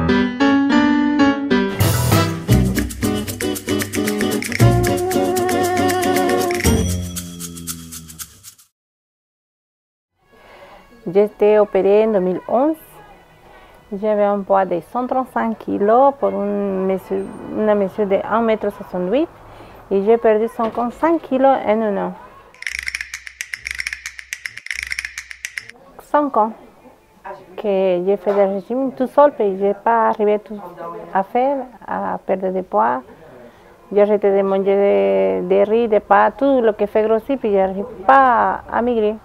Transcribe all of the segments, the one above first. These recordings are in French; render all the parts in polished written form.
J'étais opérée en 2011. J'avais un poids de 135 kg pour une mesure de 1,68 m et j'ai perdu 55 kg en un an. 5 ans que j'ai fait des régimes tout seul, et je n'ai pas arrivé à perdre de poids. J'ai arrêté de manger des riz, des pâtes, tout ce qui fait grossir, puis je n'arrive pas à maigrir.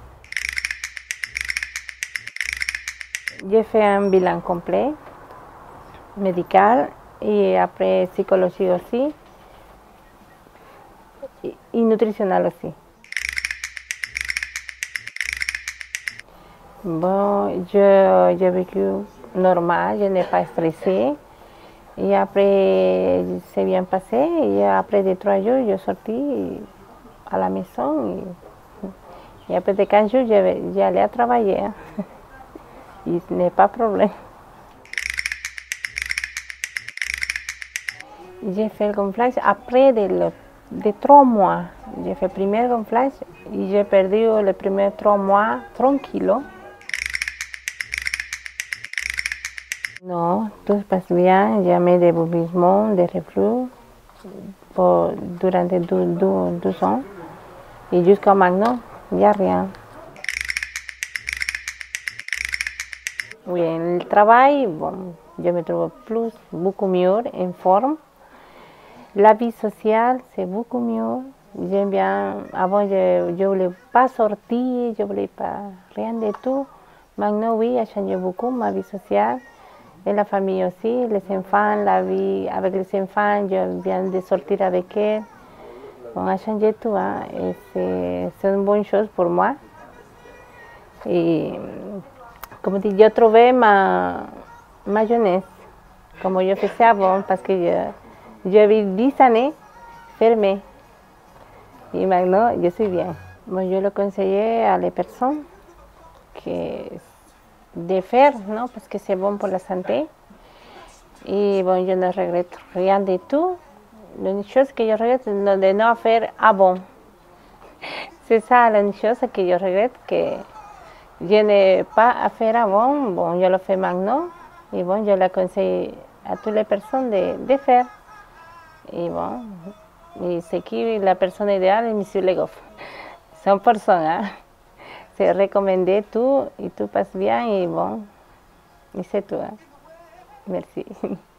J'ai fait un bilan complet, médical et après psychologique aussi, et nutritionnel aussi. Bon, j'ai vécu normal, je n'ai pas stressé. Et après, c'est bien passé. Et après de 3 jours, je suis sortie à la maison. Et après de 15 jours, j'allais à travailler. Et ce n'est pas de problème. J'ai fait le gonflage après de 3 mois. J'ai fait le premier gonflage et j'ai perdu les premiers 3 mois 30 kilos. Non, tout se passe bien. Jamais de vomissement, de reflux durant 12 ans. Et jusqu'à maintenant, il n'y a rien. Oui, en el travail, bon, je me trouve beaucoup mieux en forme. La vie sociale, c'est beaucoup mieux. J'aime bien. Avant, je ne voulais pas sortir, je ne voulais pas rien de tout. Maintenant, oui, a changé beaucoup ma vie sociale. Et la famille aussi, les enfants, la vie avec les enfants, je viens de sortir avec eux. On a changé tout, hein, et c'est une bonne chose pour moi. Et comme dit, yo trouvé ma jeunesse, como yo faisais avant, parce que j'avais 10 années fermées. Et maintenant, je suis bien. Bon, je le conseillais à les personnes de faire, ¿no? Parce que c'est bon pour la santé. Et bon, je ne regrette rien du tout. L'unique chose que je regrette, c'est de ne faire avant. C'est ça l'unique chose que je regrette, que je n'ai pas fait avant. Bon, je le fais maintenant. Et bon, je le conseille à toutes les personnes de faire. Et bon, c'est qui la personne idéale, est M. Le Goff. 100%, hein? C'est recommandé tout, et tout passe bien, et bon, et c'est tout. Hein? Merci.